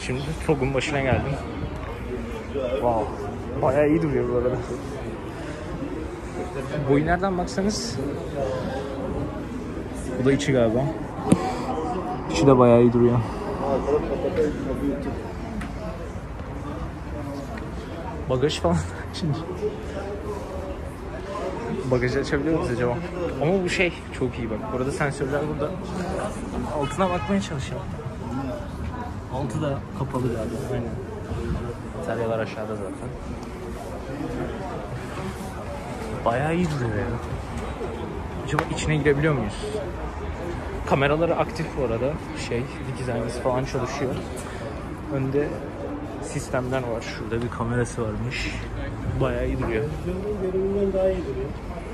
Şimdi TOG'un başına geldim. Wow. Bayağı iyi duruyor bu arada. Boyu nereden baksanız. Bu da içi galiba. İçi de bayağı iyi duruyor. Bagaj falan. Şimdi bagajı açabiliyor muyuz acaba? Ama bu şey çok iyi bak. Burada sensörler burada. Altına bakmaya çalışalım. Altı da kapalı galiba. Aynen. Bataryalar aşağıda zaten. Bayağı iyi duruyor ya. Acaba içine girebiliyor muyuz? Kameraları aktif bu arada. Dikiz aynası falan çalışıyor. Önde sistemler var. Şurada bir kamerası varmış. Bayağı iyi duruyor. Görünümden daha iyi duruyor.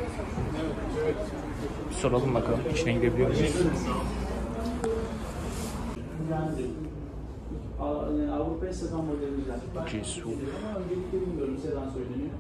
Bir soralım bakalım. İçine girebiliyor muyuz? Avrupa'ya sedan modelimiz var. Cesu. Ama öncelikle bilmiyorum sedan söyleniyor.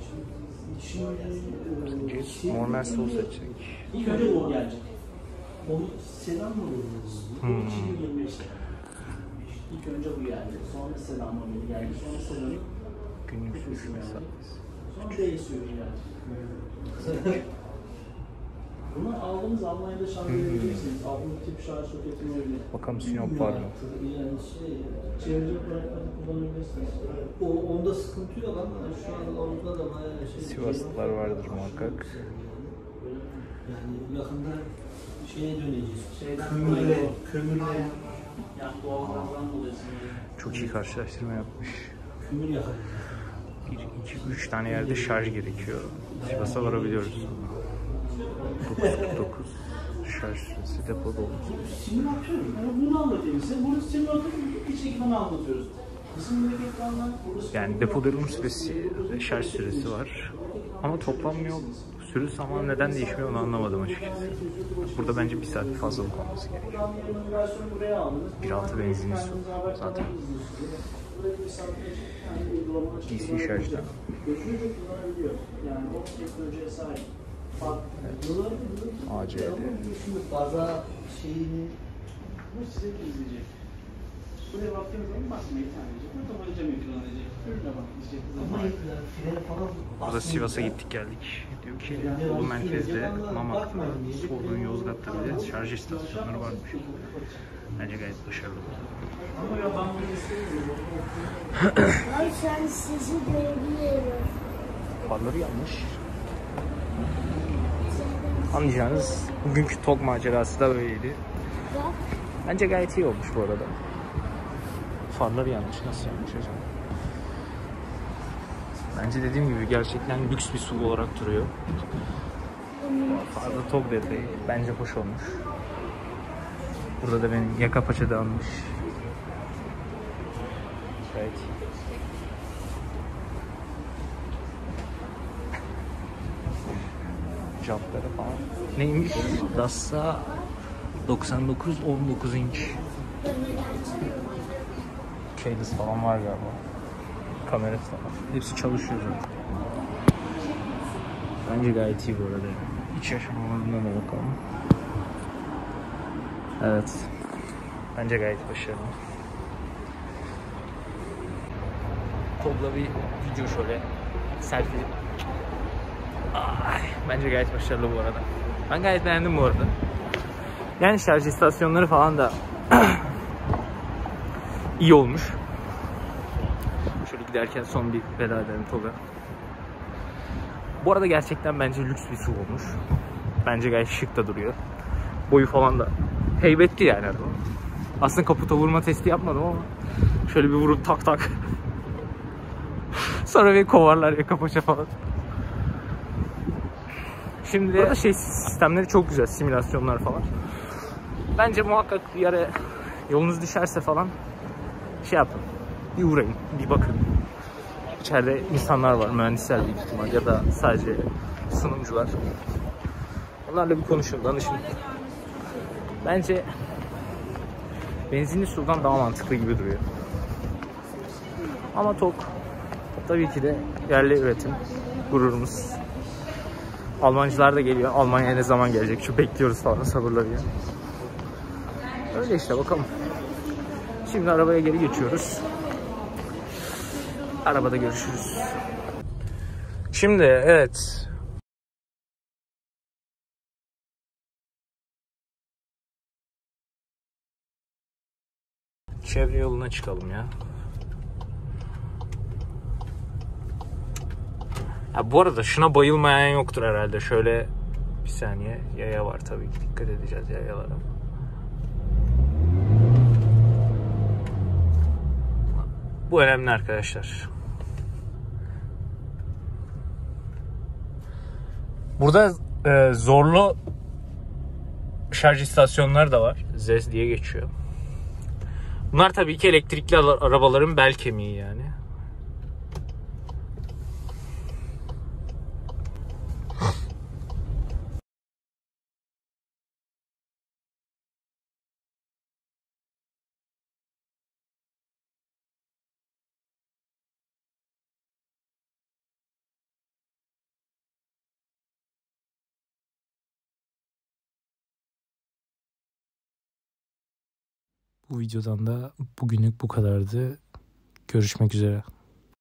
Cesu. Normal sol seçecek. İlk önce bu gelecek. Onu sedan modelimiz. 2025'te. İlk önce bu geldi. Sonra sedan modeli geldi. Sonra sedanı Günlük sürüş mesafesi. sonra D sürüş geldi. Bunu aldığınız Almanya'da şarj edebilirsiniz. Aldığınız tip şarj soketini öyle. Bakalım Sinop var mı? Yani çevreci olarak kullanabilirsiniz. Onda sıkıntı yok ama şu an Avrupa'da bayağı Sivaslılar vardır muhakkak. Yani yakında şeye döneceğiz. Kömürle. Yani doğalgazdan dolayı. Çok iyi karşılaştırma yapmış. Kömür yakar. 1, 2, 3 tane yerde şarj gerekiyor. Sivas'a varabiliyoruz. 949 şarj süresi depo dolu. Simülatör. Yani bunu anlatayım size. Bunu simülatörün iç ekranı anlatıyoruz. Yani depo dolum süresi, şarj süresi var. Ama toplanmıyor. Süresi ama neden değişmiyor onu anlamadım açıkçası. Burada bence bir saat fazlalık olması gerekiyor. 1.6 benzinli su zaten. DC şarjda. ACD. Baza şeyini bu size izleyecek. Buraya baktığınız zaman basmayı tanıyacak. Burada boyunca ekran edecek. Ürüne bak. Burada Sivas'a gittik geldik. Diyor ki Bolu merkezde, Mamak'ta, Bolu'nun Yozgat'ta bile şarj istasyonları varmış. Bence gayet başarılı. Ay sen sizi görebiliyorum. Farları yanmış. Anlayacağınız bugünkü TOG macerası da böyleydi. Bence gayet iyi olmuş bu arada. Farları yanmış. Nasıl yanmış acaba? Bence dediğim gibi gerçekten lüks bir SUV olarak duruyor. Farda TOG detayı bence hoş olmuş. Burada da benim yaka paça da almış. Gayet iyi. Jantları falan. Neymiş? Dassa 99-19 inç. Keyless falan var galiba. Kamerası falan. Hepsi çalışıyor zaten. Bence gayet iyi bu arada. İç yaşamalarına da bakalım. Evet. Bence gayet başarılı. TOG'la bir video şöyle selfie. Ay, bence gayet başarılı bu arada. Ben gayet beğendim bu arada. Yani şarj istasyonları falan da iyi olmuş. Şöyle giderken son bir veda edelim TOG'a. Bu arada gerçekten bence lüks bir SUV olmuş. Bence gayet şık da duruyor. Boyu falan da heybetli yani. Aslında kaputa vurma testi yapmadım ama şöyle bir vurup tak tak. Sonra bir kovarlar ya kapaça falan. Şimdi burada sistemleri çok güzel, simülasyonlar falan. Bence muhakkak bir ara yolunuz düşerse falan yapın. Bir uğrayın, bir bakın. İçeride insanlar var, mühendisler büyük ihtimal ya da sadece sunumcular. Onlarla bir konuşun, danışın. Bence benzinli SUV'dan daha mantıklı gibi duruyor. Ama TOG tabii ki de yerli üretim, gururumuz. Almancılar da geliyor. Almanya'ya ne zaman gelecek? Şu bekliyoruz falan sabırla diye. Öyle işte bakalım. Şimdi arabaya geri geçiyoruz. Arabada görüşürüz. Şimdi evet. Çevre yoluna çıkalım ya. Ha, bu arada şuna bayılmayan yoktur herhalde. Şöyle bir saniye. Yaya var tabii ki. Dikkat edeceğiz yayalara. Bu önemli arkadaşlar. Burada zorlu şarj istasyonları da var. ZEZ diye geçiyor. Bunlar tabii ki elektrikli arabaların bel kemiği yani. Bu videodan da bugünlük bu kadardı. Görüşmek üzere.